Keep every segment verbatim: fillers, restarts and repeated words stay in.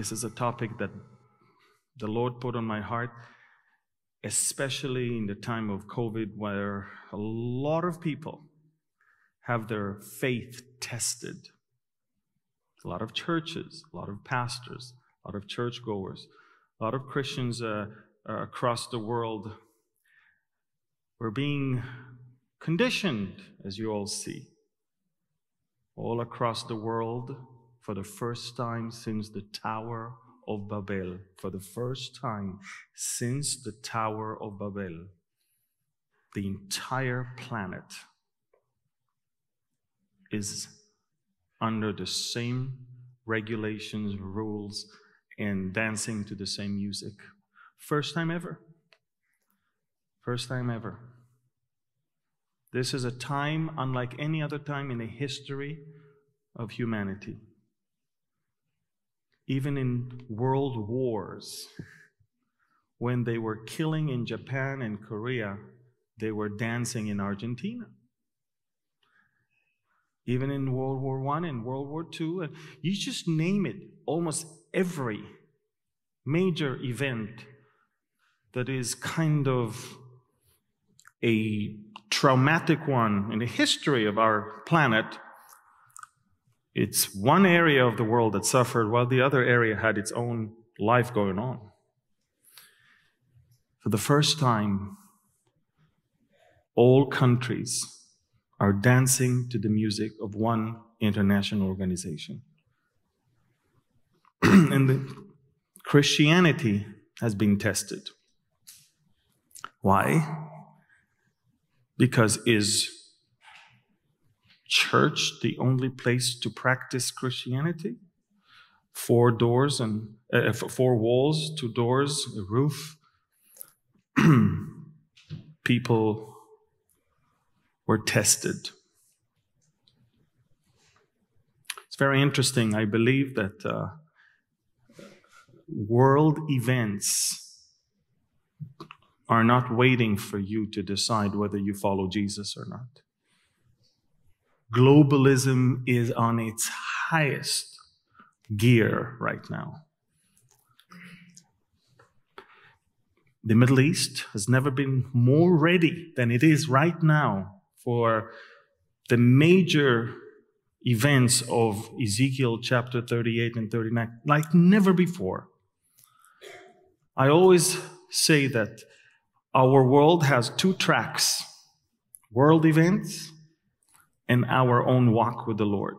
This is a topic that the Lord put on my heart, especially in the time of COVID, where a lot of people have their faith tested. A lot of churches, a lot of pastors, a lot of churchgoers, a lot of Christians uh, uh, across the world were being conditioned, as you all see, all across the world for the first time since the Tower of Babel. For the first time since the Tower of Babel, the entire planet is under the same regulations, rules, and dancing to the same music. First time ever. First time ever. This is a time unlike any other time in the history of humanity. Even in world wars, when they were killing in Japan and Korea, they were dancing in Argentina. Even in World War One and World War Two, and you just name it, almost every major event that is kind of a traumatic one in the history of our planet, it's one area of the world that suffered while the other area had its own life going on. For the first time, all countries are dancing to the music of one international organization. And the Christianity has been tested. Why? Because is church the only place to practice Christianity? Four doors and uh, four walls, two doors, a roof. People were tested. It's very interesting. I believe that uh, world events are not waiting for you to decide whether you follow Jesus or not. Globalism is on its highest gear right now. The Middle East has never been more ready than it is right now for the major events of Ezekiel chapter thirty-eight and thirty-nine, like never before. I always say that our world has two tracks: world events and our own walk with the Lord.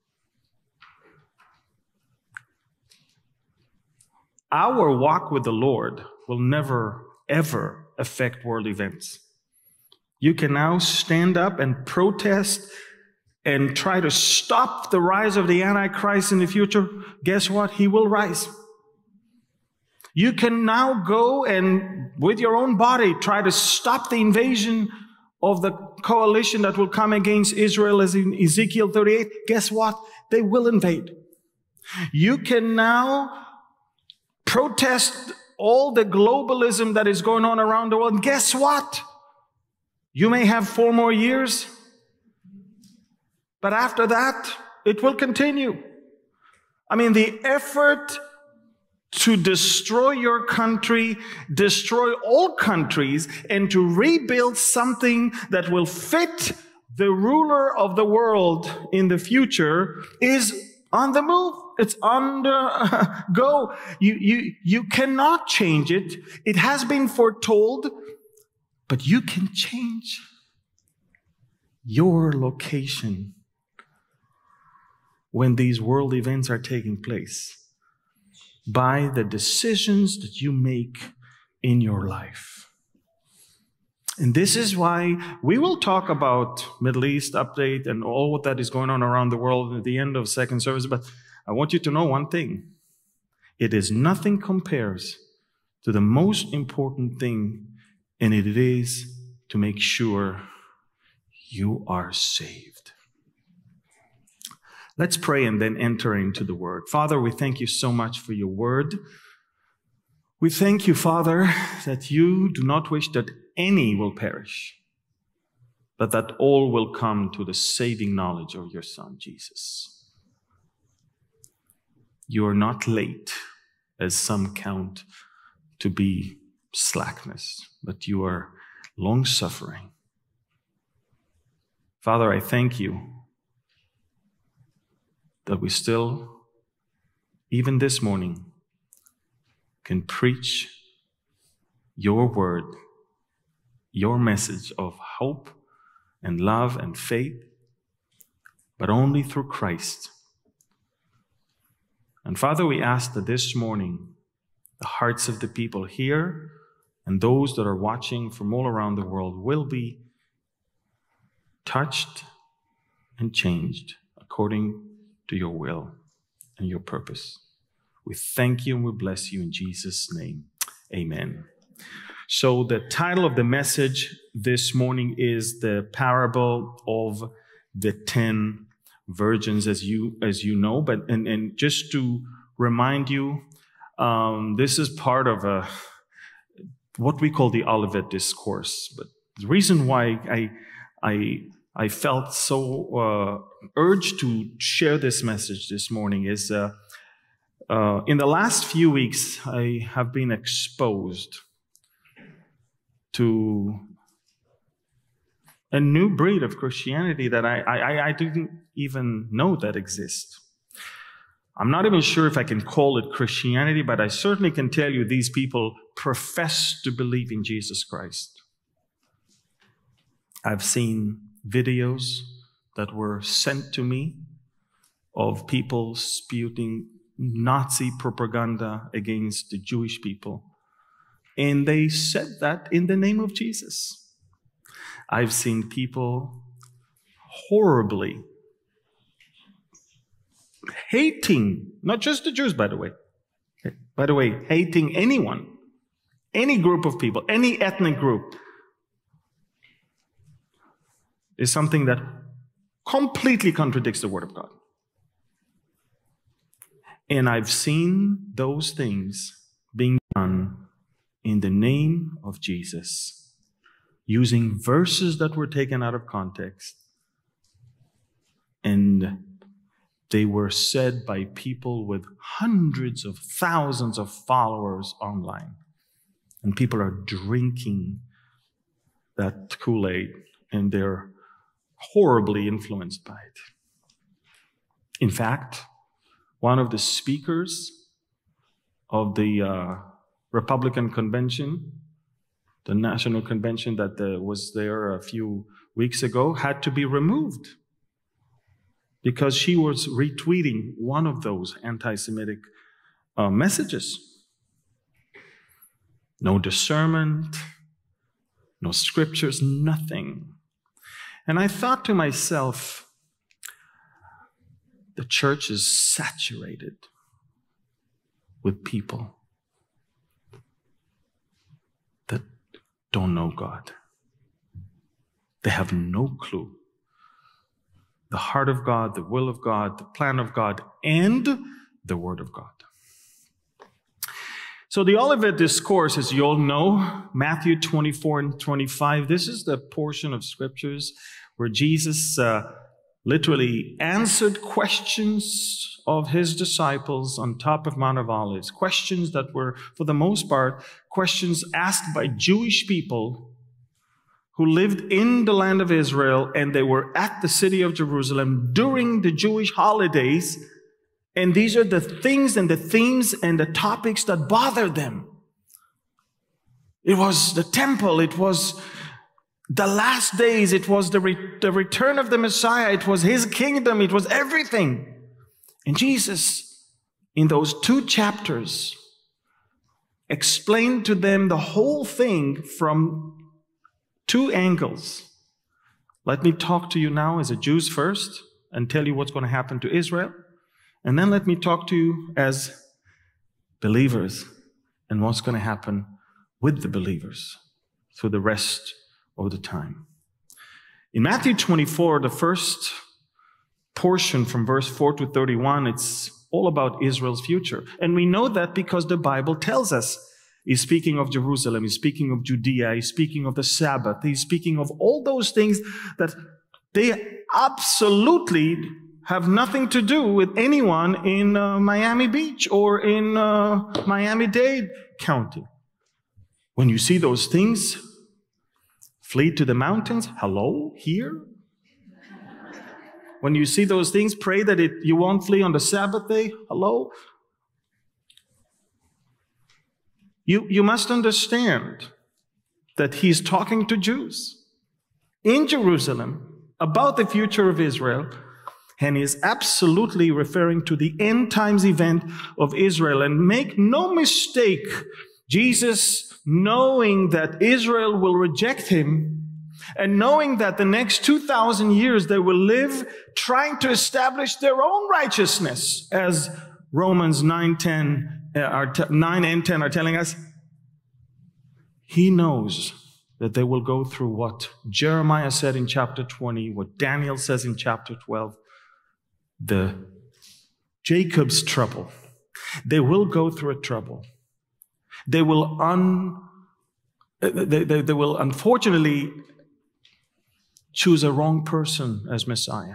Our walk with the Lord will never, ever affect world events. You can now stand up and protest and try to stop the rise of the Antichrist in the future. Guess what? He will rise. You can now go and, with your own body, try to stop the invasion of the coalition that will come against Israel, as in Ezekiel thirty-eight. Guess what? They will invade. You can now protest all the globalism that is going on around the world. And guess what? You may have four more years, but after that, it will continue. I mean, the effort to destroy your country, destroy all countries, and to rebuild something that will fit the ruler of the world in the future is on the move. It's on the uh, go. You, you, you cannot change it. It has been foretold, but you can change your location when these world events are taking place by the decisions that you make in your life. And this is why we will talk about Middle East update and all what that is going on around the world at the end of second service. But I want you to know one thing. It is nothing compares to the most important thing, and it is to make sure you are saved. Let's pray and then enter into the Word. Father, we thank you so much for your Word. We thank you, Father, that you do not wish that any will perish, but that all will come to the saving knowledge of your Son, Jesus. You are not late. as some count to be slackness, but you are long-suffering. Father, I thank you that we still, even this morning, can preach your word, your message of hope and love and faith, but only through Christ. And Father, we ask that this morning, the hearts of the people here and those that are watching from all around the world will be touched and changed according to your will and your purpose. We thank you and we bless you in Jesus' name. Amen. So the title of the message this morning is the parable of the ten virgins, as you as you know. But and, and just to remind you, um, this is part of a what we call the Olivet Discourse. But the reason why I I I felt so uh, urged to share this message this morning is uh, uh, in the last few weeks I have been exposed to a new breed of Christianity that I, I, I didn't even know that exists. I'm not even sure if I can call it Christianity, but I certainly can tell you these people profess to believe in Jesus Christ. I've seen videos that were sent to me of people spouting Nazi propaganda against the Jewish people. And they said that in the name of Jesus. I've seen people horribly hating, not just the Jews, by the way. By the way, hating anyone, any group of people, any ethnic group, is something that completely contradicts the Word of God. And I've seen those things being done in the name of Jesus, using verses that were taken out of context. And they were said by people with hundreds of thousands of followers online. And people are drinking that Kool-Aid, and they're horribly influenced by it. In fact, one of the speakers of the uh, Republican convention, the national convention that uh, was there a few weeks ago, had to be removed because she was retweeting one of those anti-Semitic uh, messages. No discernment, no scriptures, nothing. And I thought to myself, the church is saturated with people that don't know God. They have no clue. The heart of God, the will of God, the plan of God, and the Word of God. So the Olivet Discourse, as you all know, Matthew twenty-four and twenty-five, this is the portion of scriptures where Jesus uh, literally answered questions of his disciples on top of Mount of Olives. Questions that were, for the most part, questions asked by Jewish people who lived in the land of Israel, and they were at the city of Jerusalem during the Jewish holidays. And these are the things and the themes and the topics that bothered them. It was the temple. It was the last days. It was the, re the return of the Messiah. It was his kingdom. It was everything. And Jesus, in those two chapters, explained to them the whole thing from two angles. Let me talk to you now as a Jews first and tell you what's going to happen to Israel. And then let me talk to you as believers and what's going to happen with the believers through the rest of the time. In Matthew twenty-four, the first portion from verse four to thirty-one, it's all about Israel's future. And we know that because the Bible tells us. He's speaking of Jerusalem, he's speaking of Judea, he's speaking of the Sabbath, he's speaking of all those things that they absolutely have nothing to do with anyone in uh, Miami Beach or in uh, Miami-Dade County. When you see those things, flee to the mountains. Hello, here? When you see those things, pray that it, you won't flee on the Sabbath day. Hello? You, you must understand that he's talking to Jews in Jerusalem about the future of Israel, and he is absolutely referring to the end times event of Israel. And make no mistake, Jesus, knowing that Israel will reject him, and knowing that the next two thousand years they will live trying to establish their own righteousness, as Romans nine, ten, uh, are t- nine and ten are telling us, he knows that they will go through what Jeremiah said in chapter twenty, what Daniel says in chapter twelve, the Jacob's trouble. They will go through a trouble. They will un, they, they, they will unfortunately choose a wrong person as Messiah.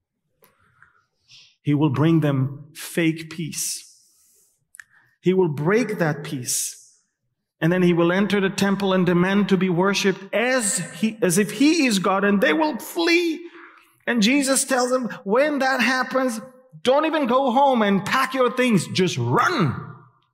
He will bring them fake peace. He will break that peace. And then he will enter the temple and demand to be worshipped as he, as if he is God, and they will flee. And Jesus tells them, when that happens, don't even go home and pack your things. Just run.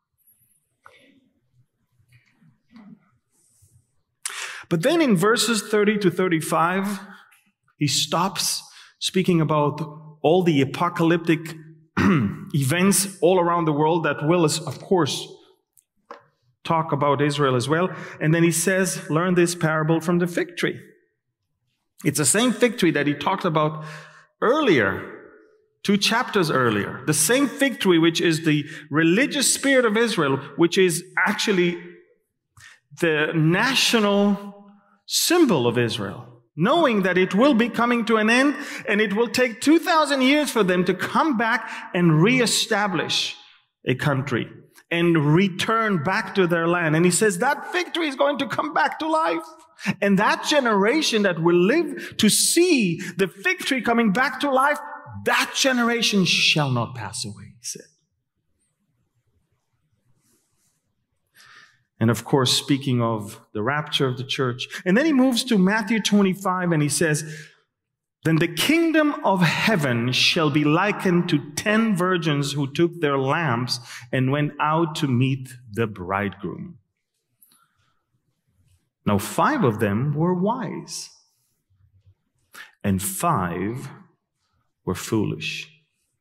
But then in verses thirty to thirty-five, he stops speaking about all the apocalyptic events all around the world that will, of course, talk about Israel as well. And then he says, learn this parable from the fig tree. It's the same fig tree that he talked about earlier, two chapters earlier. The same fig tree, which is the religious spirit of Israel, which is actually the national symbol of Israel, knowing that it will be coming to an end and it will take two thousand years for them to come back and reestablish a country and return back to their land. And he says that fig tree is going to come back to life. And that generation that will live to see the fig tree coming back to life, that generation shall not pass away, he said. And of course, speaking of the rapture of the church. And then he moves to Matthew twenty-five and he says, then the kingdom of heaven shall be likened to ten virgins who took their lamps and went out to meet the bridegroom. Now, five of them were wise, and five were foolish.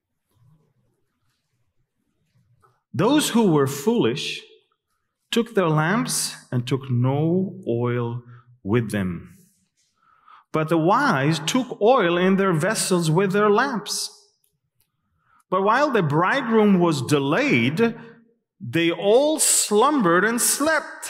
Those who were foolish took their lamps and took no oil with them. But the wise took oil in their vessels with their lamps. But while the bridegroom was delayed, they all slumbered and slept.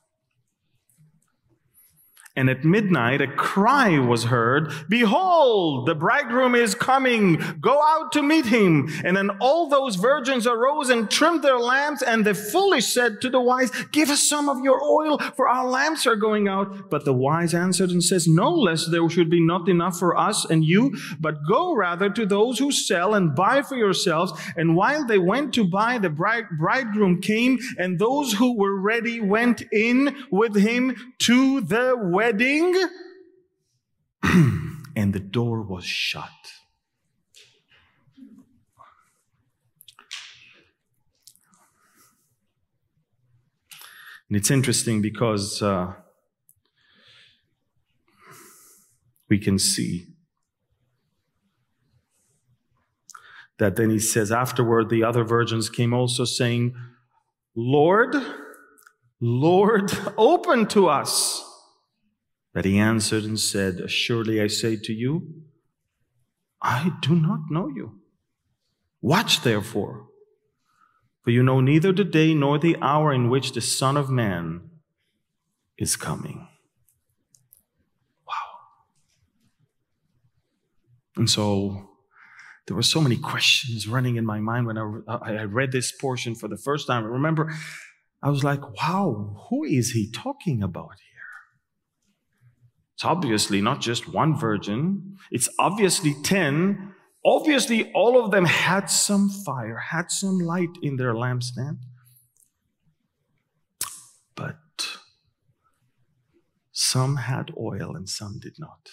And at midnight a cry was heard, behold, the bridegroom is coming, go out to meet him. And then all those virgins arose and trimmed their lamps, and the foolish said to the wise, give us some of your oil, for our lamps are going out. But the wise answered and says, no, lest there should be not enough for us and you, but go rather to those who sell and buy for yourselves. And while they went to buy, the bride, bridegroom came, and those who were ready went in with him to the wedding. Wedding, and the door was shut. And it's interesting because uh, we can see that then he says, afterward the other virgins came also, saying, Lord, Lord, open to us. But he answered and said, assuredly I say to you, I do not know you. Watch therefore, for you know neither the day nor the hour in which the Son of Man is coming. Wow. And so there were so many questions running in my mind when I, I read this portion for the first time. I remember I was like, wow, who is he talking about here? It's obviously not just one virgin. It's obviously ten. Obviously, all of them had some fire, had some light in their lampstand. But some had oil and some did not.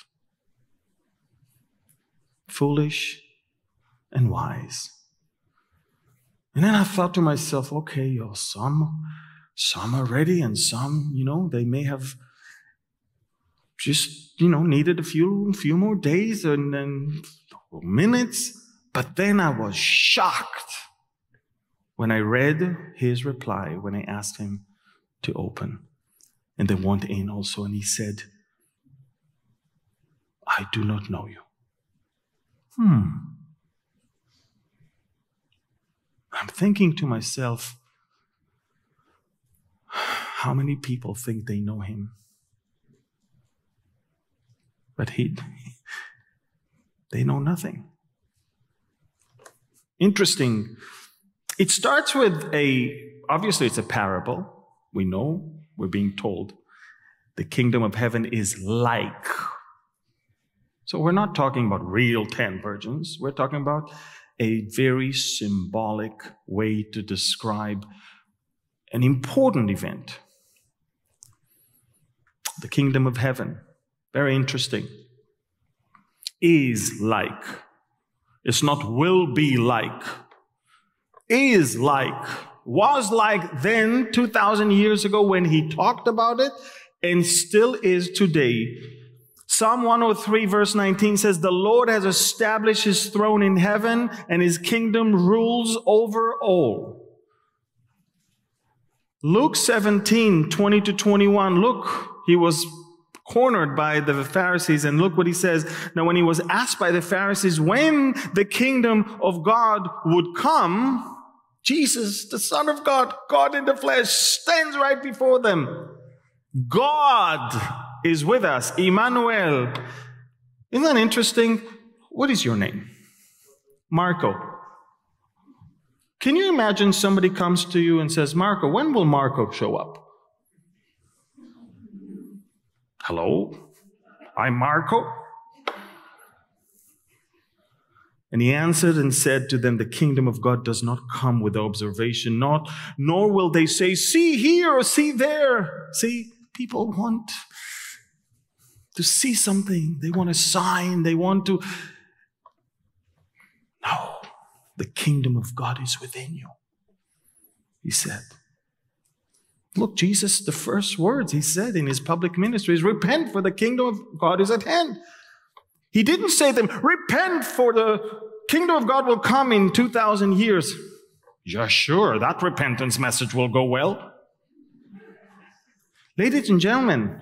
Foolish and wise. And then I thought to myself, okay, yo, some, some are ready and some, you know, they may have just, you know, needed a few, few more days and then minutes. But then I was shocked when I read his reply, when I asked him to open. And they went in also, and he said, I do not know you. Hmm. I'm thinking to myself, how many people think they know him? But he, they know nothing. Interesting. It starts with a, obviously it's a parable. We know, we're being told, the kingdom of heaven is like. So we're not talking about real ten virgins. We're talking about a very symbolic way to describe an important event. The kingdom of heaven, very interesting, is like. It's not will be like. Is like. Was like then two thousand years ago when he talked about it, and still is today. Psalm one oh three verse nineteen says, the Lord has established his throne in heaven and his kingdom rules over all. Luke seventeen, twenty to twenty-one, look, he was cornered by the Pharisees, and look what he says. Now when he was asked by the Pharisees when the kingdom of God would come, Jesus, the Son of God, God in the flesh, stands right before them. God is with us, Emmanuel. Isn't that interesting? What is your name? Marco. Can you imagine somebody comes to you and says, Marco, when will Marco show up? Hello, I'm Marco. And he answered and said to them, the kingdom of God does not come with observation, not, nor will they say, see here or see there. See, people want to see something. They want a sign. They want to. No, the kingdom of God is within you, he said. Look, Jesus, the first words he said in his public ministry is, repent, for the kingdom of God is at hand. He didn't say to them, repent, for the kingdom of God will come in two thousand years. Yeah, sure, that repentance message will go well. Ladies and gentlemen,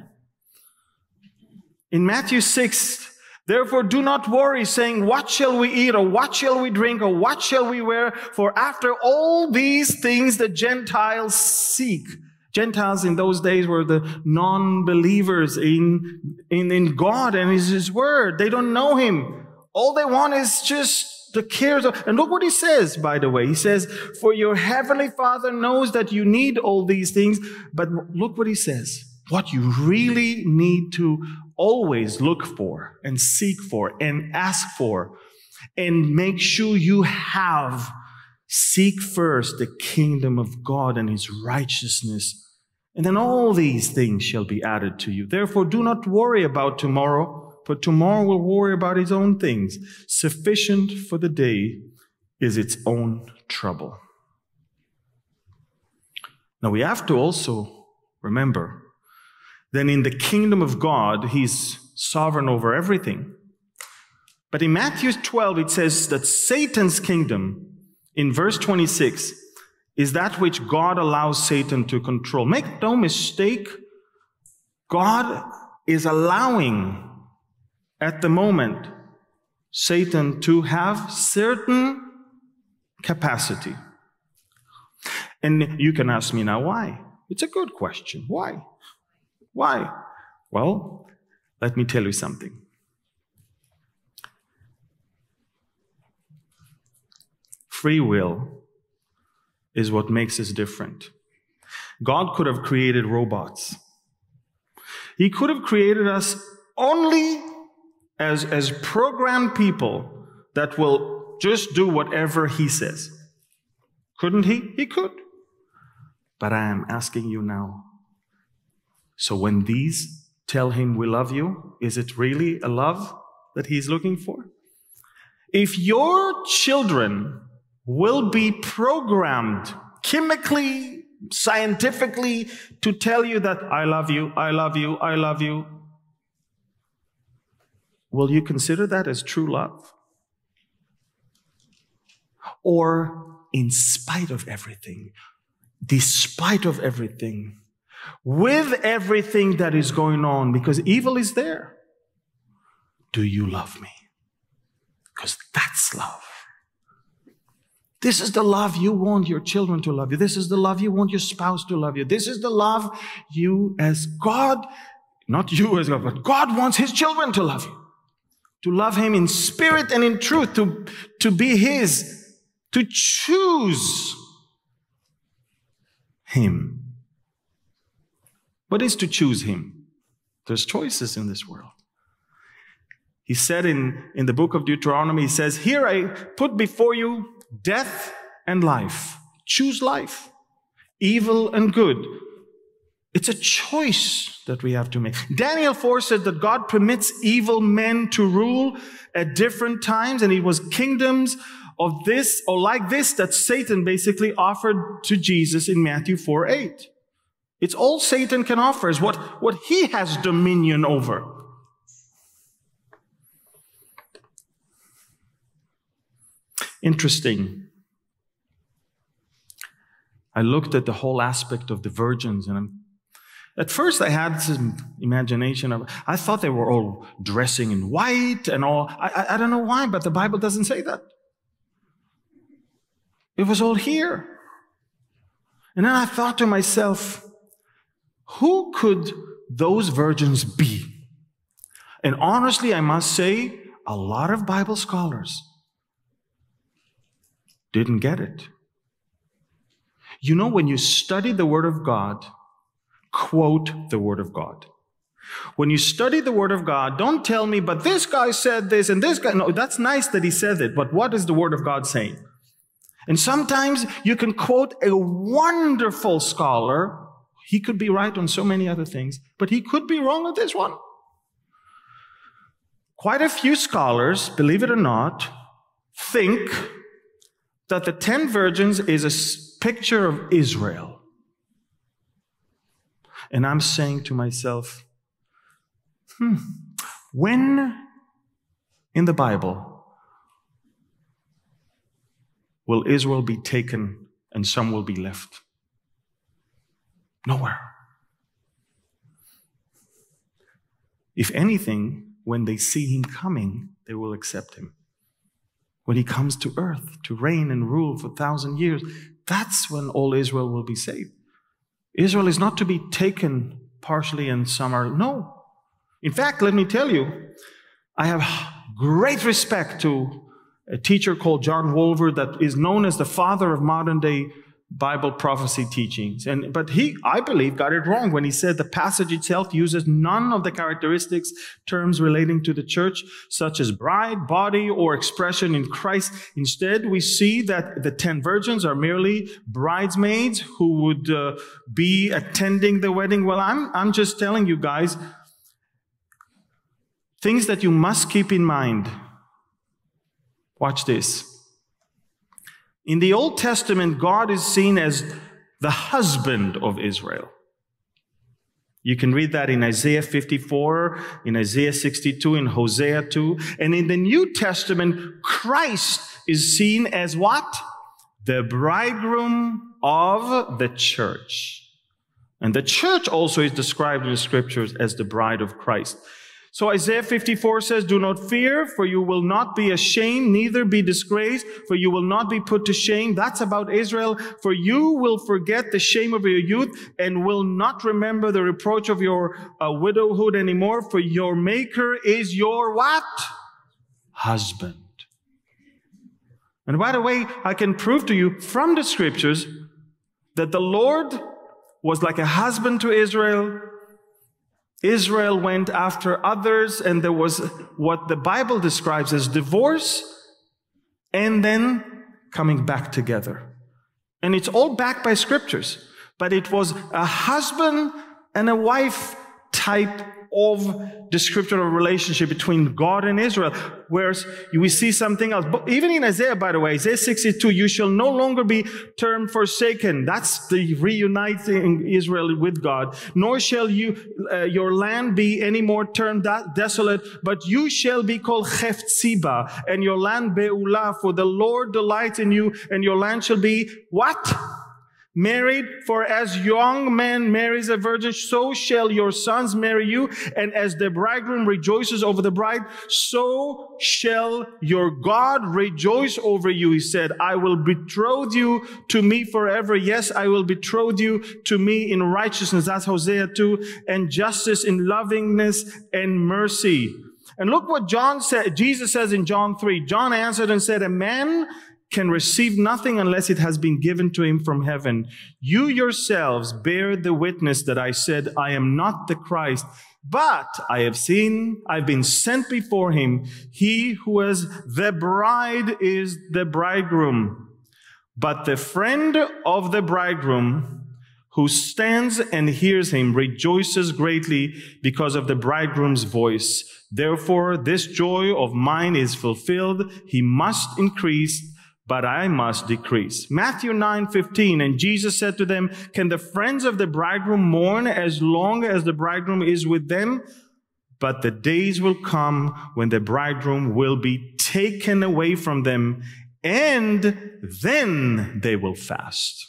in Matthew six, therefore do not worry, saying, what shall we eat, or what shall we drink, or what shall we wear? For after all these things the Gentiles seek. Gentiles in those days were the non-believers in, in, in God and His, His Word. They don't know Him. All they want is just the cares of... And look what He says, by the way. He says, for your heavenly Father knows that you need all these things. But look what He says. What you really need to always look for and seek for and ask for and make sure you have. Seek first the kingdom of God and His righteousness, and then all these things shall be added to you. Therefore, do not worry about tomorrow, for tomorrow will worry about its own things. Sufficient for the day is its own trouble. Now, we have to also remember that in the kingdom of God, He's sovereign over everything. But in Matthew twelve, it says that Satan's kingdom, in verse twenty-six, is that which God allows Satan to control. Make no mistake, God is allowing at the moment Satan to have certain capacity. And you can ask me now, why? It's a good question. Why? Why? Well, let me tell you something. Free will is what makes us different. God could have created robots. He could have created us only as, as programmed people that will just do whatever he says. Couldn't he? He could. But I am asking you now, so when these tell him we love you, is it really a love that he's looking for? If your children will be programmed chemically, scientifically to tell you that I love you, I love you, I love you, will you consider that as true love? Or in spite of everything, despite of everything, with everything that is going on, because evil is there, do you love me? Because that's love. This is the love you want your children to love you. This is the love you want your spouse to love you. This is the love you as God, not you as God, but God wants his children to love you. To love him in spirit and in truth, to, to be his, to choose him. What is to choose him? There's choices in this world. He said in, in the book of Deuteronomy, he says, here I put before you death and life. Choose life. Evil and good. It's a choice that we have to make. Daniel four said that God permits evil men to rule at different times, and it was kingdoms of this, or like this, that Satan basically offered to Jesus in Matthew four eight. It's all Satan can offer, is what, what he has dominion over. Interesting. I looked at the whole aspect of the virgins, and I'm, at first I had some imagination of, I thought they were all dressing in white and all. I, I, I don't know why, but the Bible doesn't say that. It was all here. And then I thought to myself, who could those virgins be? And honestly, I must say, a lot of Bible scholars didn't get it. You know, when you study the Word of God, quote the Word of God. When you study the Word of God, don't tell me, but this guy said this and this guy. No, that's nice that he said it, but what is the Word of God saying? And sometimes you can quote a wonderful scholar. He could be right on so many other things, but he could be wrong on this one. Quite a few scholars, believe it or not, think that the ten virgins is a picture of Israel. And I'm saying to myself, hmm, when in the Bible will Israel be taken and some will be left? Nowhere. If anything, when they see him coming, they will accept him. When he comes to earth to reign and rule for a thousand years, that's when all Israel will be saved. Israel is not to be taken partially and some are, no. In fact, let me tell you, I have great respect to a teacher called John Wolver that is known as the father of modern day Bible prophecy teachings. And, but he, I believe, got it wrong when he said the passage itself uses none of the characteristics, terms relating to the church, such as bride, body, or expression in Christ. Instead, we see that the ten virgins are merely bridesmaids who would uh, be attending the wedding. Well, I'm, I'm just telling you guys, things that you must keep in mind. Watch this. In the Old Testament, God is seen as the husband of Israel. You can read that in Isaiah fifty-four, in Isaiah sixty-two, in Hosea two. And in the New Testament, Christ is seen as what? The bridegroom of the church. And the church also is described in the scriptures as the bride of Christ. So Isaiah fifty-four says, do not fear, for you will not be ashamed, neither be disgraced, for you will not be put to shame. That's about Israel. For you will forget the shame of your youth and will not remember the reproach of your uh, widowhood anymore. For your maker is your what? Husband. And by the way, I can prove to you from the scriptures that the Lord was like a husband to Israel. Israel went after others, and there was what the Bible describes as divorce and then coming back together. And it's all backed by scriptures. But it was a husband and a wife type of the scriptural relationship between God and Israel. Whereas we see something else. But even in Isaiah, by the way, Isaiah sixty-two, you shall no longer be termed forsaken. That's the reuniting Israel with God. Nor shall you, uh, your land be any more termed that desolate, but you shall be called Heftziba, and your land Beulah, for the Lord delights in you, and your land shall be what? Married, for as young man marries a virgin, so shall your sons marry you. And as the bridegroom rejoices over the bride, so shall your God rejoice over you. He said, I will betroth you to me forever. Yes, I will betroth you to me in righteousness. That's Hosea two. And justice in lovingness and mercy. And look what John said, Jesus says in John three. John answered and said, a man can receive nothing unless it has been given to him from heaven. You yourselves bear the witness that I said, I am not the Christ, but I have seen, I've been sent before him. He who is the bride is the bridegroom. But the friend of the bridegroom who stands and hears him rejoices greatly because of the bridegroom's voice. Therefore, this joy of mine is fulfilled. He must increase, but I must decrease. Matthew nine fifteen, and Jesus said to them, can the friends of the bridegroom mourn as long as the bridegroom is with them? But the days will come when the bridegroom will be taken away from them, and then they will fast.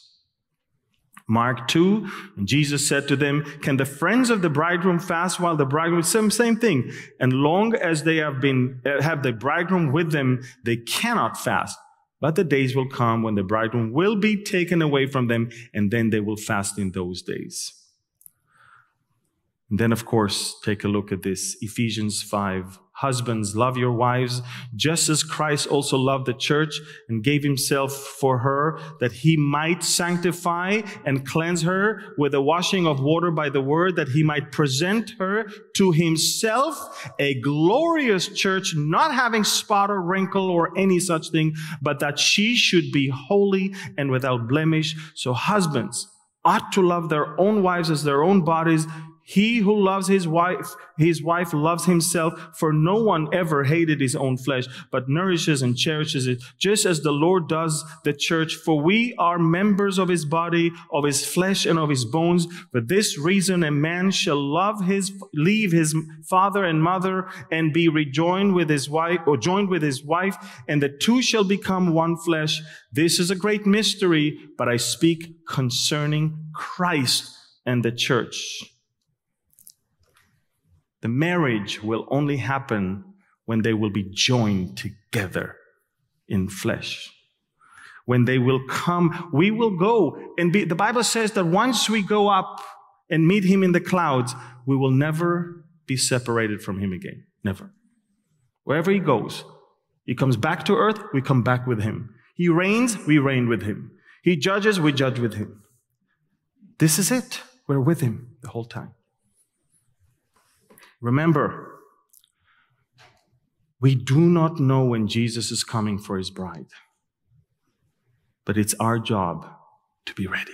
Mark two, and Jesus said to them, can the friends of the bridegroom fast while the bridegroom, same, same thing. And long as they have been, have the bridegroom with them, they cannot fast. But the days will come when the bridegroom will be taken away from them, and then they will fast in those days. And then, of course, take a look at this. Ephesians five. Husbands, love your wives, just as Christ also loved the church and gave himself for her, that he might sanctify and cleanse her with the washing of water by the word, that he might present her to himself a glorious church, not having spot or wrinkle or any such thing, but that she should be holy and without blemish. So husbands ought to love their own wives as their own bodies. He who loves his wife, his wife loves himself, for no one ever hated his own flesh, but nourishes and cherishes it, just as the Lord does the church. For we are members of his body, of his flesh and of his bones. For this reason, a man shall love his, leave his father and mother, and be rejoined with his wife, or joined with his wife, and the two shall become one flesh. This is a great mystery, but I speak concerning Christ and the church. The marriage will only happen when they will be joined together in flesh. When they will come, we will go and be, the Bible says that once we go up and meet him in the clouds, we will never be separated from him again. Never. Wherever he goes, he comes back to earth, we come back with him. He reigns, we reign with him. He judges, we judge with him. This is it. We're with him the whole time. Remember, we do not know when Jesus is coming for his bride, but it's our job to be ready.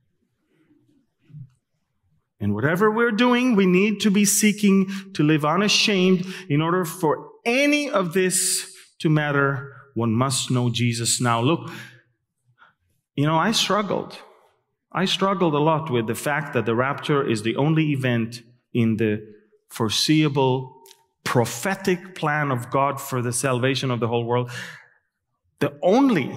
And whatever we're doing, we need to be seeking to live unashamed. In order for any of this to matter, one must know Jesus now. Look, you know, I struggled. I struggled a lot with the fact that the rapture is the only event in the foreseeable prophetic plan of God for the salvation of the whole world. The only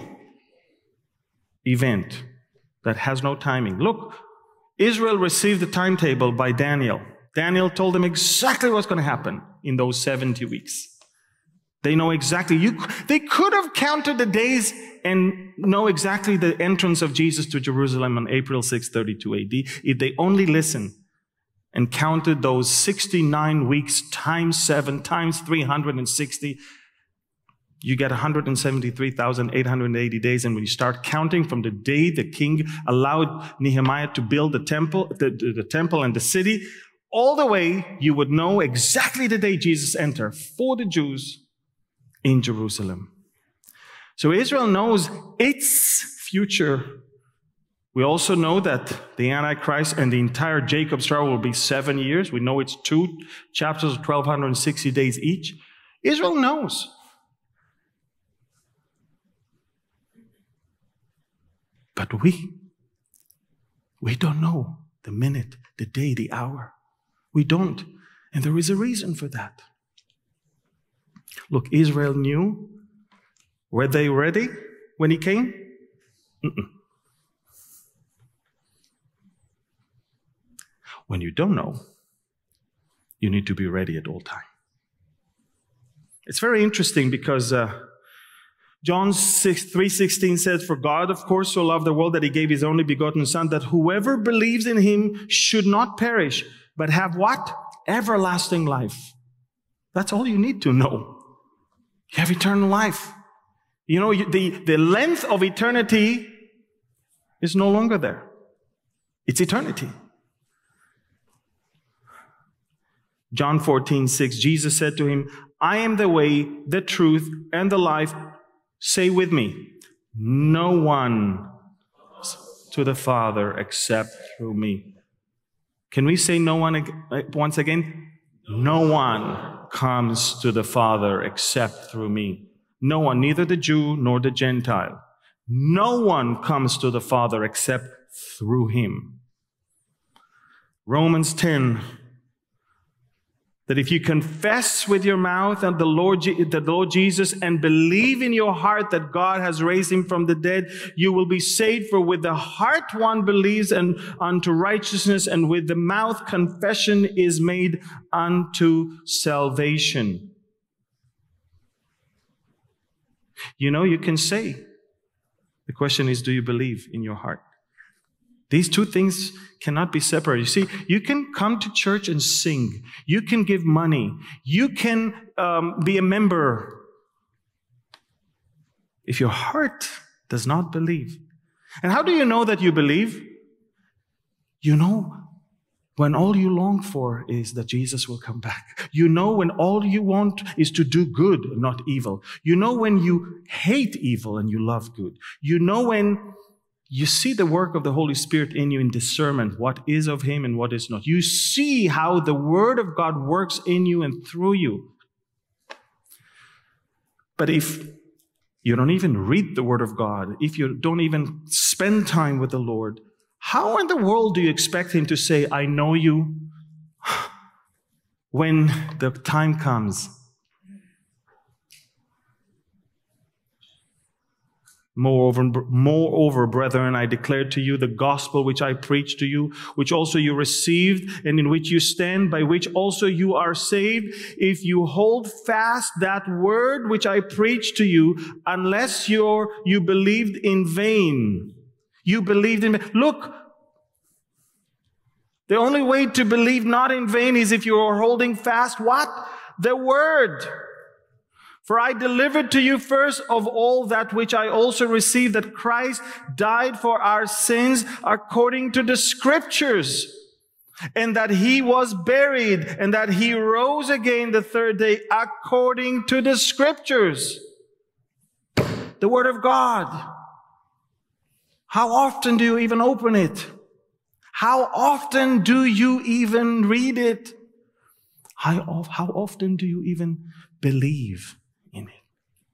event that has no timing. Look, Israel received the timetable by Daniel. Daniel told them exactly what's going to happen in those seventy weeks. They know exactly. You, they could have counted the days and know exactly the entrance of Jesus to Jerusalem on April sixth, thirty-two A D if they only listened and counted those sixty-nine weeks times seven times three hundred sixty. You get one hundred seventy-three thousand eight hundred eighty days. And when you start counting from the day the king allowed Nehemiah to build the temple, the, the, the temple and the city, all the way, you would know exactly the day Jesus entered for the Jews in Jerusalem. So Israel knows its future. We also know that the Antichrist and the entire Jacob's trouble will be seven years. We know it's two chapters of twelve sixty days each. Israel knows. But we, we don't know the minute, the day, the hour. We don't. And there is a reason for that. Look, Israel knew. Were they ready when he came? Mm-mm. When you don't know, you need to be ready at all times. It's very interesting because uh, John three sixteen says, "For God, of course, so loved the world that he gave his only begotten Son, that whoever believes in him should not perish, but have" what? Everlasting life. That's all you need to know. You have eternal life. You know, the, the length of eternity is no longer there. It's eternity. John fourteen six, Jesus said to him, "I am the way, the truth, and the life." Say with me, "No one to the Father except through me." Can we say no one once again? No one comes to the Father except through me. No one, neither the Jew nor the Gentile. No one comes to the Father except through him. Romans ten, that if you confess with your mouth that the Lord, the Lord Jesus and believe in your heart that God has raised him from the dead, you will be saved. For with the heart one believes and unto righteousness, and with the mouth confession is made unto salvation. You know, you can say. The question is, do you believe in your heart? These two things cannot be separated. You see, you can come to church and sing. You can give money. You can um, be a member. If your heart does not believe. And how do you know that you believe? You know when all you long for is that Jesus will come back. You know when all you want is to do good, not evil. You know when you hate evil and you love good. You know when you see the work of the Holy Spirit in you in discernment, what is of him and what is not. You see how the Word of God works in you and through you. But if you don't even read the Word of God, if you don't even spend time with the Lord, how in the world do you expect him to say, "I know you," when the time comes? Moreover, moreover, brethren, I declare to you the gospel which I preached to you, which also you received, and in which you stand, by which also you are saved, if you hold fast that word which I preached to you, unless you're, you believed in vain. You believed in vain. Look, the only way to believe not in vain is if you are holding fast what? The word. For I delivered to you first of all that which I also received, that Christ died for our sins according to the Scriptures, and that he was buried, and that he rose again the third day according to the Scriptures. The Word of God. How often do you even open it? How often do you even read it? How, how often do you even believe in it?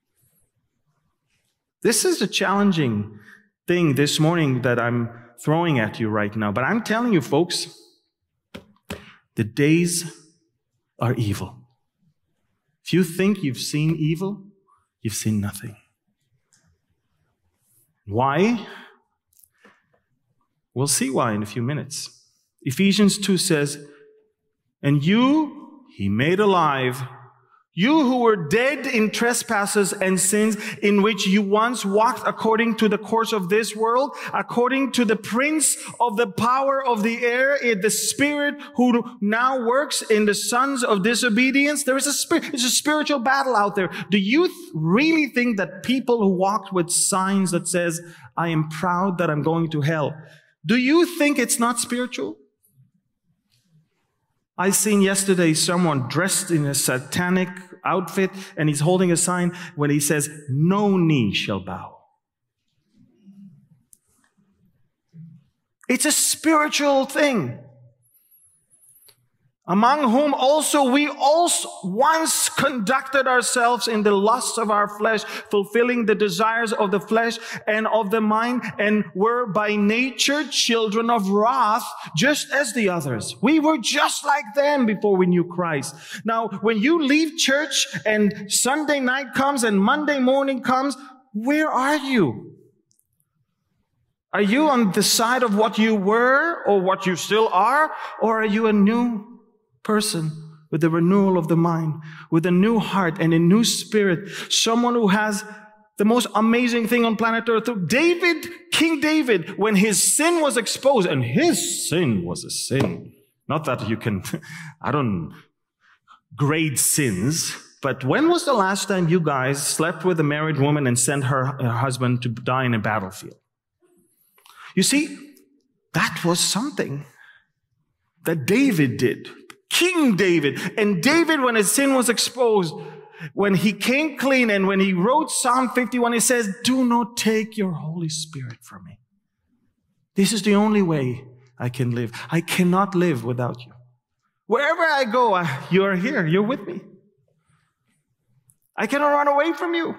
This is a challenging thing this morning that I'm throwing at you right now. But I'm telling you, folks, the days are evil. If you think you've seen evil, you've seen nothing. Why? We'll see why in a few minutes. Ephesians two says, "And you he made alive, you who were dead in trespasses and sins, in which you once walked according to the course of this world, according to the prince of the power of the air, the spirit who now works in the sons of disobedience." There is a spirit, it's a spiritual battle out there. Do you th- really think that people who walked with signs that says, "I am proud that I'm going to hell," do you think it's not spiritual? I seen yesterday someone dressed in a satanic outfit, and he's holding a sign when he says, "No knee shall bow." It's a spiritual thing. Among whom also we also once conducted ourselves in the lusts of our flesh, fulfilling the desires of the flesh and of the mind, and were by nature children of wrath, just as the others. We were just like them before we knew Christ. Now, when you leave church and Sunday night comes and Monday morning comes, where are you? Are you on the side of what you were or what you still are? Or are you a new person with the renewal of the mind, with a new heart and a new spirit? Someone who has the most amazing thing on planet Earth. David, King David, when his sin was exposed, and his sin was a sin. Not that you can, I don't grade sins, but when was the last time you guys slept with a married woman and sent her, her husband to die in a battlefield? You see, that was something that David did. King David. And David, when his sin was exposed, when he came clean and when he wrote Psalm fifty-one, he says, "Do not take your Holy Spirit from me. This is the only way I can live. I cannot live without you. Wherever I go, I, you are here. You're with me. I cannot run away from you."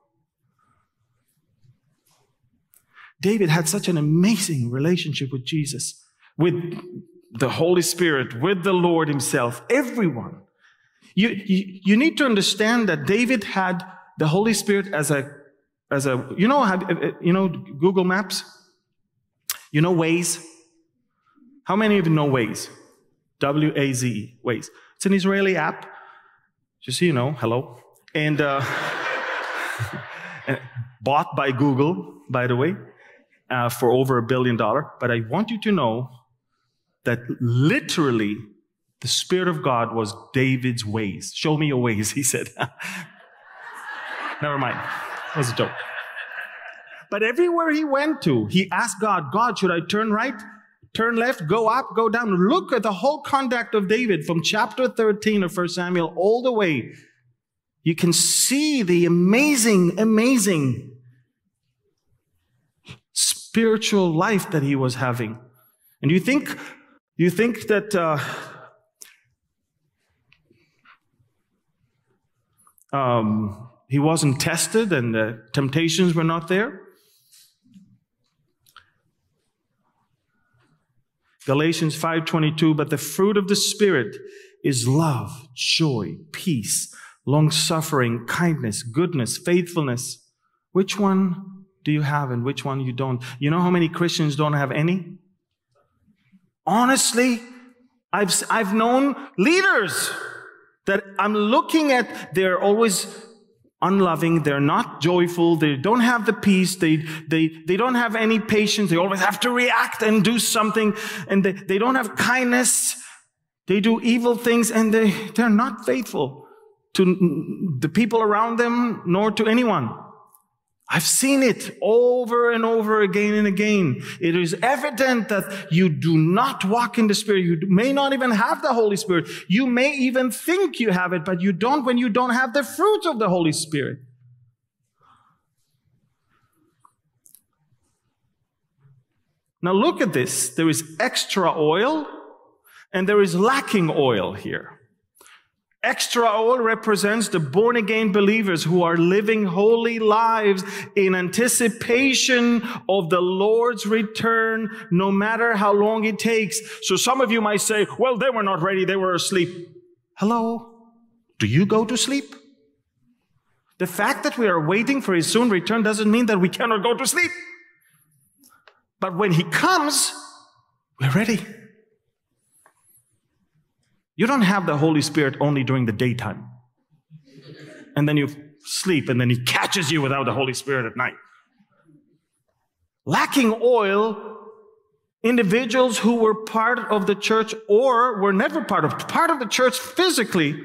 David had such an amazing relationship with Jesus, with the Holy Spirit, with the Lord himself, everyone. You, you, you need to understand that David had the Holy Spirit as a, as a, you know, have, you know, Google Maps? You know Waze? How many of you know Waze? W A Z E, Waze. It's an Israeli app, just so you know, hello. And, uh, and bought by Google, by the way, uh, for over a billion dollars. But I want you to know that literally the Spirit of God was David's ways. "Show me your ways," he said. Never mind. That was a joke. But everywhere he went to, he asked God, "God, should I turn right, turn left, go up, go down?" Look at the whole conduct of David from chapter thirteen of First Samuel all the way. You can see the amazing, amazing spiritual life that he was having. And you think, you think that uh, um, he wasn't tested and the temptations were not there? Galatians five twenty-two, "But the fruit of the Spirit is love, joy, peace, long-suffering, kindness, goodness, faithfulness." Which one do you have and which one you don't? You know how many Christians don't have any? Honestly, I've, I've known leaders that I'm looking at, they're always unloving, they're not joyful, they don't have the peace, they, they, they don't have any patience, they always have to react and do something, and they, they don't have kindness, they do evil things, and they, they're not faithful to the people around them, nor to anyone. I've seen it over and over again and again. It is evident that you do not walk in the Spirit. You may not even have the Holy Spirit. You may even think you have it, but you don't when you don't have the fruit of the Holy Spirit. Now look at this. There is extra oil and there is lacking oil here. Extra oil represents the born-again believers who are living holy lives in anticipation of the Lord's return, no matter how long it takes. So some of you might say, "Well, they were not ready, they were asleep." Hello? Do you go to sleep? The fact that we are waiting for His soon return doesn't mean that we cannot go to sleep. But when He comes, we're ready. You don't have the Holy Spirit only during the daytime. And then you sleep and then He catches you without the Holy Spirit at night. Lacking oil, individuals who were part of the church or were never part of, part of the church physically,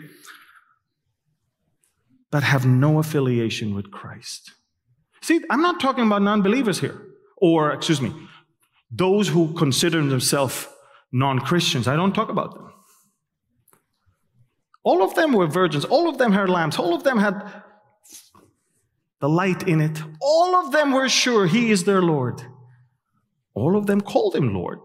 but have no affiliation with Christ. See, I'm not talking about non-believers here. Or, excuse me, those who consider themselves non-Christians. I don't talk about them. All of them were virgins. All of them had lamps. All of them had the light in it. All of them were sure he is their Lord. All of them called him Lord.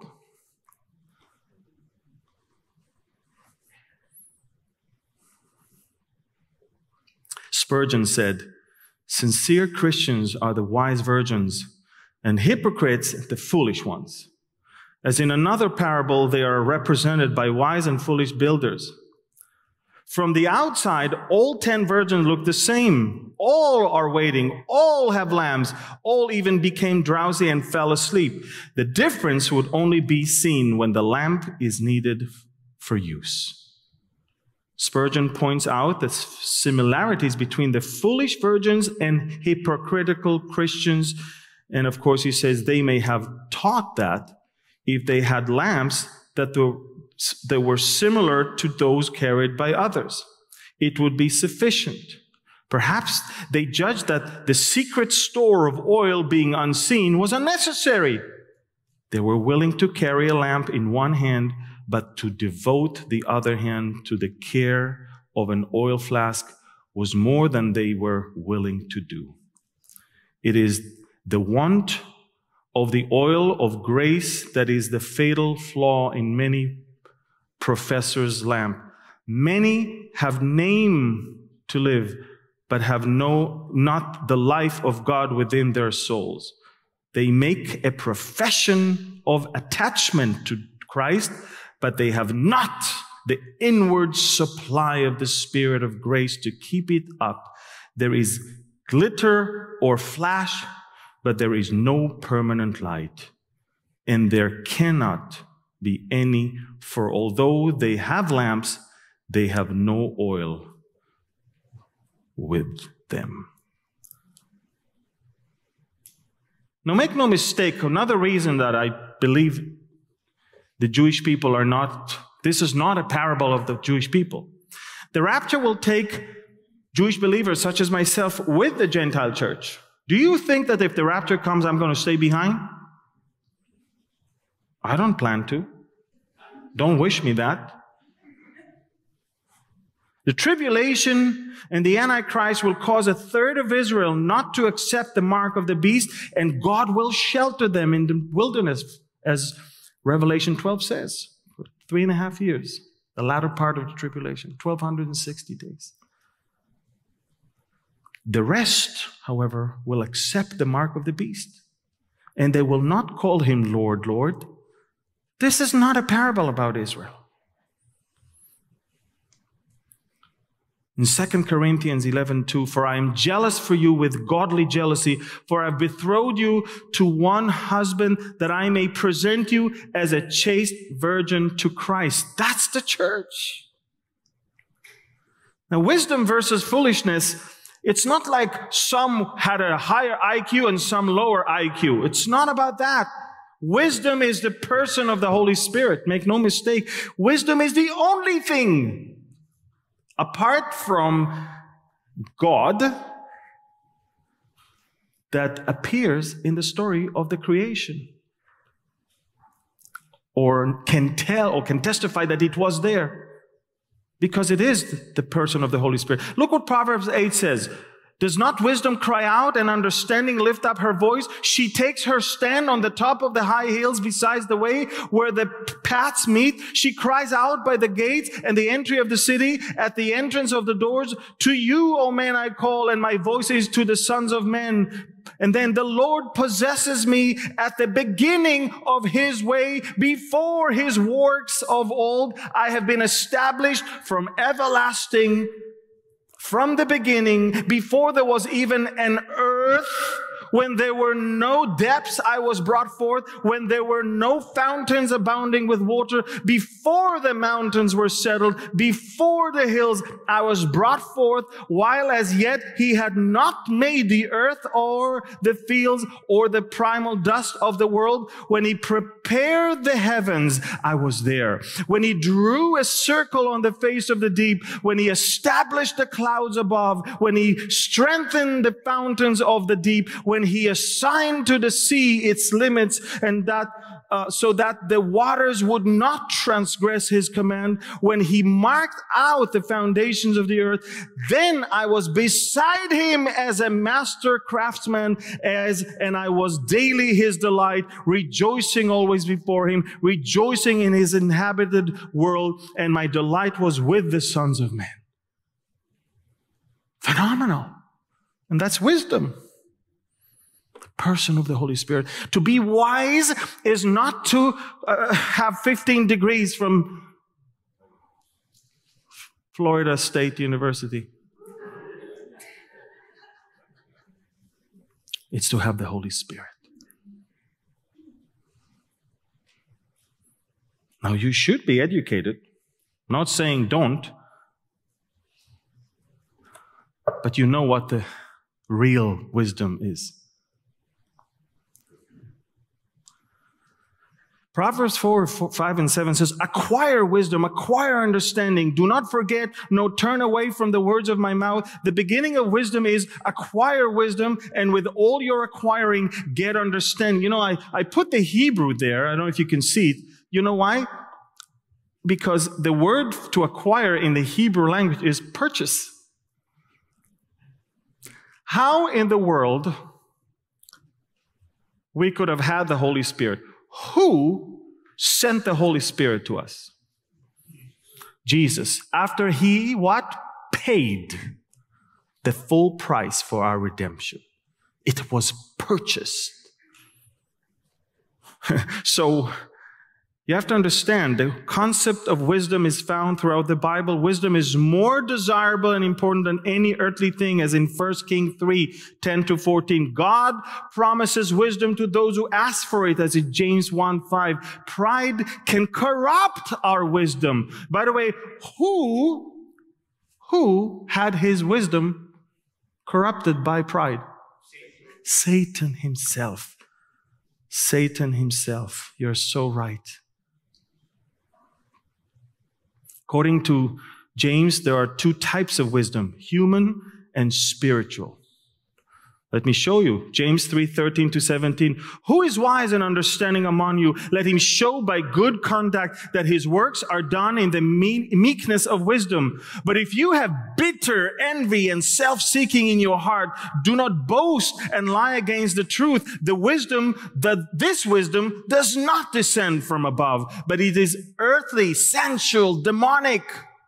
Spurgeon said, sincere Christians are the wise virgins, and hypocrites the foolish ones. As in another parable, they are represented by wise and foolish builders. From the outside, all ten virgins look the same. All are waiting. All have lamps. All even became drowsy and fell asleep. The difference would only be seen when the lamp is needed for use. Spurgeon points out the similarities between the foolish virgins and hypocritical Christians. And of course, he says they may have taught that if they had lamps that were, that were similar to those carried by others, it would be sufficient. Perhaps they judged that the secret store of oil being unseen was unnecessary. They were willing to carry a lamp in one hand, but to devote the other hand to the care of an oil flask was more than they were willing to do. It is the want of the oil of grace that is the fatal flaw in many professors' lamp. Many have name to live, but have no, not the life of God within their souls. They make a profession of attachment to Christ, but they have not the inward supply of the Spirit of grace to keep it up. There is glitter or flash, but there is no permanent light. And there cannot be any, for although they have lamps, they have no oil with them. Now make no mistake, another reason that I believe the Jewish people are not, this is not a parable of the Jewish people. The rapture will take Jewish believers such as myself with the Gentile church. Do you think that if the rapture comes, I'm going to stay behind? I don't plan to. Don't wish me that. The tribulation and the Antichrist will cause a third of Israel not to accept the mark of the beast, and God will shelter them in the wilderness, as Revelation twelve says, for three and a half years, the latter part of the tribulation, twelve sixty days. The rest, however, will accept the mark of the beast, and they will not call him Lord, Lord. This is not a parable about Israel. In Second Corinthians eleven two, for I am jealous for you with godly jealousy, for I have betrothed you to one husband, that I may present you as a chaste virgin to Christ. That's the church. Now, wisdom versus foolishness, it's not like some had a higher I Q and some lower I Q. It's not about that. Wisdom is the person of the Holy Spirit. Make no mistake. Wisdom is the only thing apart from God that appears in the story of the creation, or can tell or can testify that it was there, because it is the person of the Holy Spirit. Look what Proverbs eight says. Does not wisdom cry out and understanding lift up her voice? She takes her stand on the top of the high hills beside the way where the paths meet. She cries out by the gates and the entry of the city, at the entrance of the doors. To you, O man, I call, and my voice is to the sons of men. And then the Lord possesses me at the beginning of his way, before his works of old. I have been established from everlasting, from the beginning, before there was even an earth. When there were no depths, I was brought forth. When there were no fountains abounding with water, before the mountains were settled, before the hills, I was brought forth. While as yet he had not made the earth or the fields or the primal dust of the world. When he prepared the heavens, I was there. When he drew a circle on the face of the deep, when he established the clouds above, when he strengthened the fountains of the deep, when he assigned to the sea its limits, and that uh, so that the waters would not transgress his command, when he marked out the foundations of the earth, then I was beside him as a master craftsman, as and I was daily his delight, rejoicing always before him, rejoicing in his inhabited world, and my delight was with the sons of men. Phenomenal. And that's wisdom. The person of the Holy Spirit. To be wise is not to uh, have fifteen degrees from Florida State University. It's to have the Holy Spirit. Now, you should be educated. I'm not saying don't. But you know what the real wisdom is. Proverbs four, four, five, and seven says, acquire wisdom, acquire understanding. Do not forget, no, turn away from the words of my mouth. The beginning of wisdom is acquire wisdom, and with all your acquiring, get understanding. You know, I, I put the Hebrew there. I don't know if you can see it. You know why? Because the word to acquire in the Hebrew language is purchase. How in the world we could have had the Holy Spirit? Who sent the Holy Spirit to us? Jesus. After he, what? Paid the full price for our redemption. It was purchased. So, you have to understand, the concept of wisdom is found throughout the Bible. Wisdom is more desirable and important than any earthly thing, as in First Kings three, ten to fourteen. God promises wisdom to those who ask for it, as in James one, five. Pride can corrupt our wisdom. By the way, who, who had his wisdom corrupted by pride? Satan, Satan himself. Satan himself. You're so right. According to James, there are two types of wisdom, human and spiritual. Let me show you. James three, thirteen to seventeen. Who is wise and understanding among you? Let him show by good conduct that his works are done in the meekness of wisdom. But if you have bitter envy and self-seeking in your heart, do not boast and lie against the truth. The wisdom, that this wisdom does not descend from above, but it is earthly, sensual, demonic.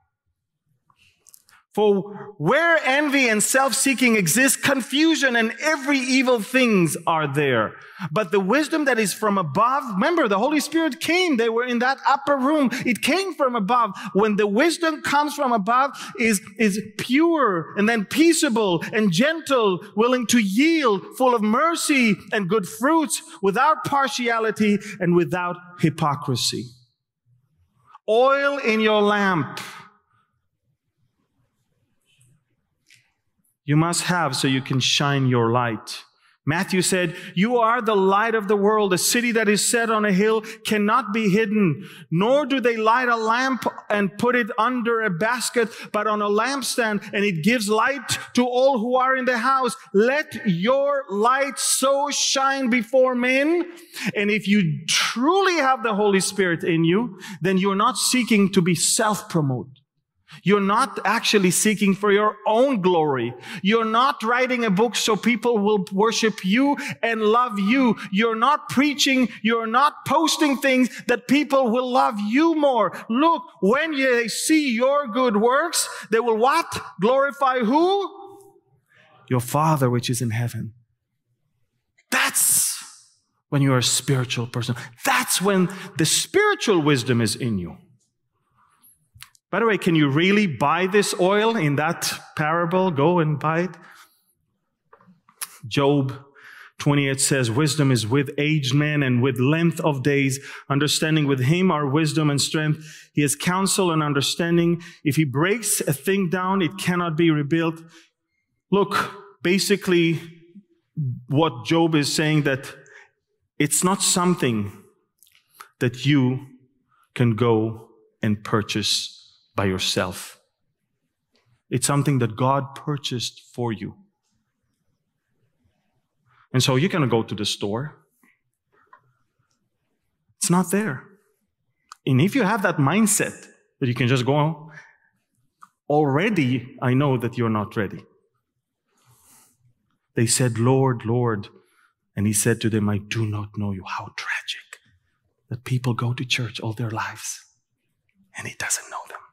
For where envy and self-seeking exist, confusion and every evil things are there. But the wisdom that is from above, remember, the Holy Spirit came. They were in that upper room. It came from above. When the wisdom comes from above, is, is pure and then peaceable and gentle, willing to yield, full of mercy and good fruits, without partiality and without hypocrisy. Oil in your lamp you must have so you can shine your light. Matthew said, you are the light of the world. A city that is set on a hill cannot be hidden. Nor do they light a lamp and put it under a basket, but on a lampstand, and it gives light to all who are in the house. Let your light so shine before men. And if you truly have the Holy Spirit in you, then you're not seeking to be self-promoted. You're not actually seeking for your own glory. You're not writing a book so people will worship you and love you. You're not preaching. You're not posting things that people will love you more. Look, when they see your good works, they will what? Glorify who? Your Father which is in heaven. That's when you're a spiritual person. That's when the spiritual wisdom is in you. By the way, can you really buy this oil in that parable? Go and buy it. Job twenty-eight says, wisdom is with aged men and with length of days. Understanding with him are wisdom and strength. He has counsel and understanding. If he breaks a thing down, it cannot be rebuilt. Look, basically what Job is saying, that it's not something that you can go and purchase by yourself. It's something that God purchased for you. And so you're going to go to the store. It's not there. And if you have that mindset that you can just go on, already I know that you're not ready. They said, Lord, Lord. And he said to them, I do not know you. How tragic that people go to church all their lives and he doesn't know them.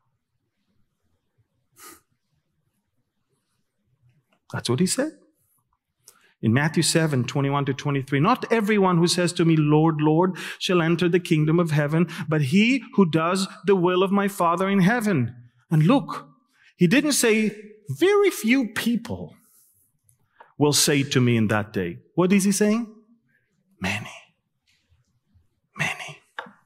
That's what he said. In Matthew seven, twenty-one to twenty-three, not everyone who says to me, Lord, Lord, shall enter the kingdom of heaven, but he who does the will of my Father in heaven. And look, he didn't say very few people will say to me in that day. What is he saying? Many. Many.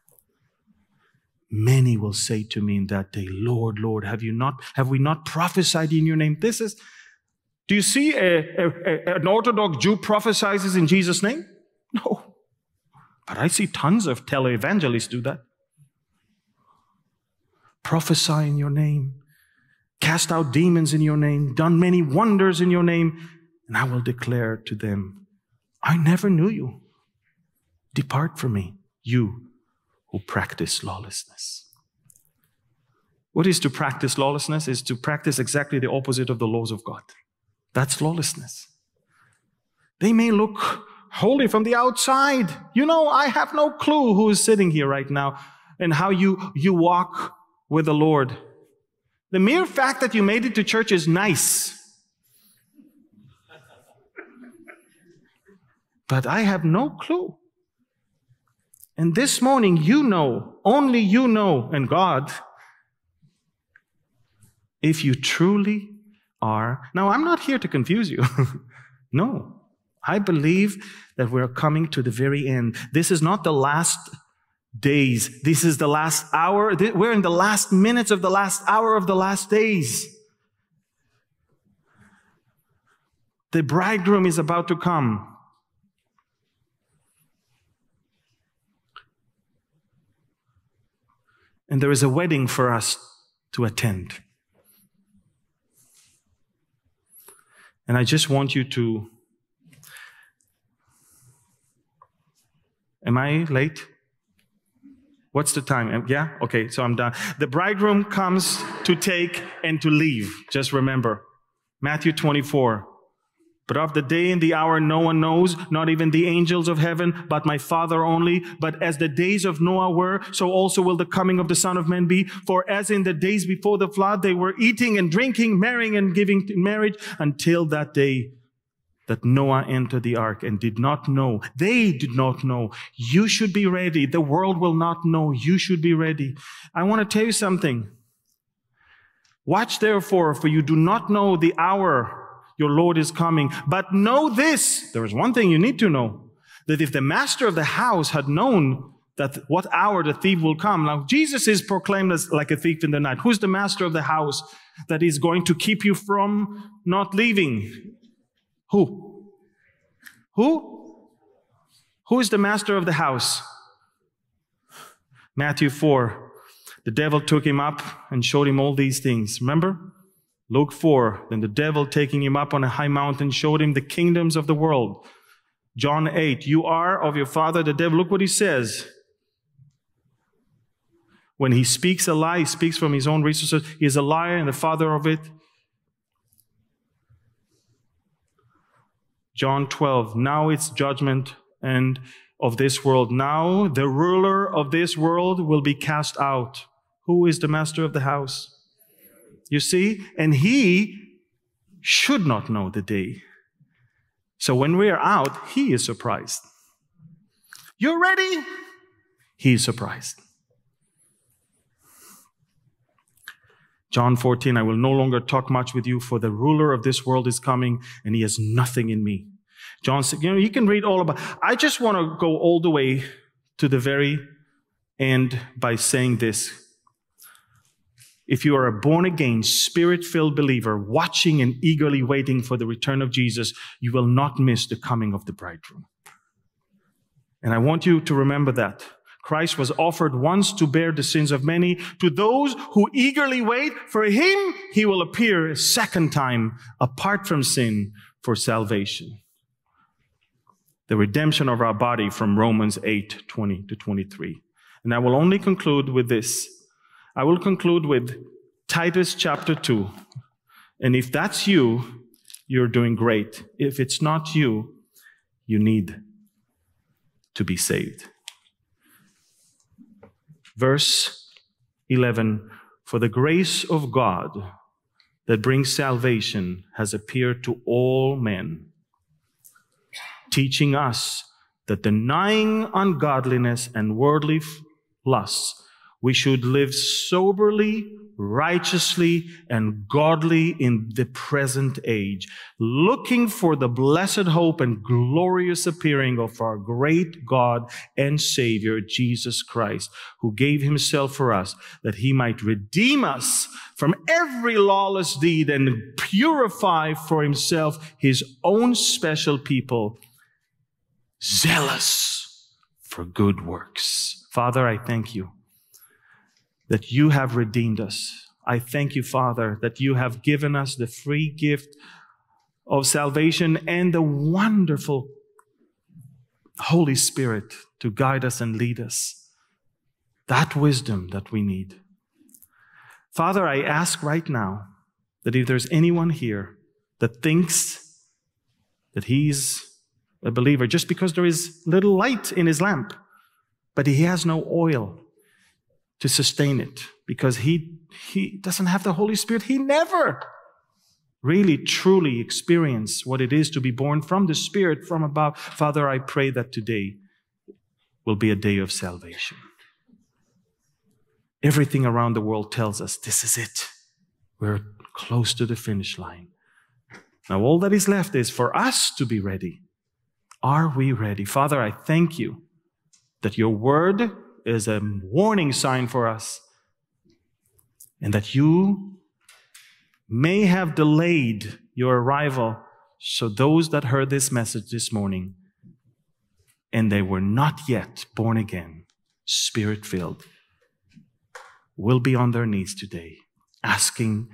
Many will say to me in that day, Lord, Lord, have you not, have we not prophesied in your name? This is, do you see a, a, a, an Orthodox Jew prophesizes in Jesus' name? No. But I see tons of televangelists do that. Prophesy in your name, cast out demons in your name, done many wonders in your name, and I will declare to them, I never knew you. Depart from me, you who practice lawlessness. What is to practice lawlessness? Is to practice exactly the opposite of the laws of God. That's lawlessness. They may look holy from the outside. You know, I have no clue who is sitting here right now and how you, you walk with the Lord. The mere fact that you made it to church is nice. But I have no clue. And this morning, you know, only you know, and God, if you truly are. Now, I'm not here to confuse you. No. I believe that we're coming to the very end. This is not the last days. This is the last hour. We're in the last minutes of the last hour of the last days. The bridegroom is about to come. And there is a wedding for us to attend. And I just want you to... Am I late? What's the time? Yeah? Okay, so I'm done. The bridegroom comes to take and to leave. Just remember. Matthew twenty-four. But of the day and the hour no one knows, not even the angels of heaven, but my Father only. But as the days of Noah were, so also will the coming of the Son of Man be. For as in the days before the flood, they were eating and drinking, marrying and giving in marriage, until that day that Noah entered the ark and did not know. They did not know. You should be ready. The world will not know. You should be ready. I want to tell you something. Watch therefore, for you do not know the hour your Lord is coming. But know this, there is one thing you need to know, that if the master of the house had known that what hour the thief will come. Now, Jesus is proclaimed as like a thief in the night. Who's the master of the house that is going to keep you from not leaving? Who? Who? Who is the master of the house? Matthew four. The devil took him up and showed him all these things. Remember? Luke four, then the devil taking him up on a high mountain showed him the kingdoms of the world. John eight, you are of your father the devil. Look what he says. When he speaks a lie, he speaks from his own resources. He is a liar and the father of it. John twelve, now it's judgment and of this world. Now the ruler of this world will be cast out. Who is the master of the house? You see, and he should not know the day. So when we are out, he is surprised. You're ready? He is surprised. John fourteen, I will no longer talk much with you, for the ruler of this world is coming, and he has nothing in me. John said, you know, you can read all about, I just want to go all the way to the very end by saying this. If you are a born-again, spirit-filled believer, watching and eagerly waiting for the return of Jesus, you will not miss the coming of the bridegroom. And I want you to remember that. Christ was offered once to bear the sins of many. To those who eagerly wait for him, he will appear a second time, apart from sin, for salvation. the redemption of our body from Romans eight, twenty to twenty-three. And I will only conclude with this. I will conclude with Titus chapter two. And if that's you, you're doing great. If it's not you, you need to be saved. Verse eleven, for the grace of God that brings salvation has appeared to all men, teaching us that denying ungodliness and worldly lusts, we should live soberly, righteously, and godly in the present age, looking for the blessed hope and glorious appearing of our great God and Savior, Jesus Christ, who gave himself for us, that he might redeem us from every lawless deed and purify for himself his own special people, zealous for good works. Father, I thank you that you have redeemed us. I thank you, Father, that you have given us the free gift of salvation and the wonderful Holy Spirit to guide us and lead us. That wisdom that we need. Father, I ask right now that if there's anyone here that thinks that he's a believer just because there is little light in his lamp, but he has no oil to sustain it because he, he doesn't have the Holy Spirit. He never really, truly experienced what it is to be born from the Spirit from above. Father, I pray that today will be a day of salvation. Everything around the world tells us this is it. We're close to the finish line. Now all that is left is for us to be ready. Are we ready? Father, I thank you that your word is a warning sign for us, and that you may have delayed your arrival so those that heard this message this morning and they were not yet born again, Spirit-filled, will be on their knees today asking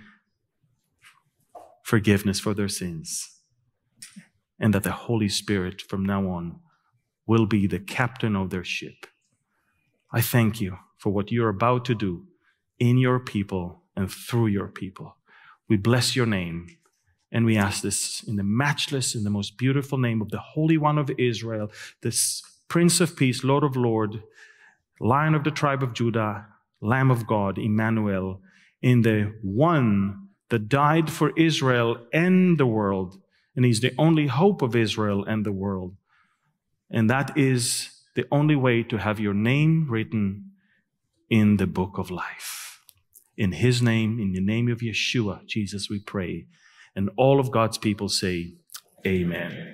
forgiveness for their sins, and that the Holy Spirit from now on will be the captain of their ship. I thank you for what you're about to do in your people and through your people. We bless your name, and we ask this in the matchless and the most beautiful name of the Holy One of Israel, this Prince of Peace, Lord of Lords, Lion of the tribe of Judah, Lamb of God, Emmanuel, in the one that died for Israel and the world, and he's the only hope of Israel and the world. And that is the only way to have your name written in the book of life. In his name, in the name of Yeshua, Jesus, we pray. And all of God's people say, Amen.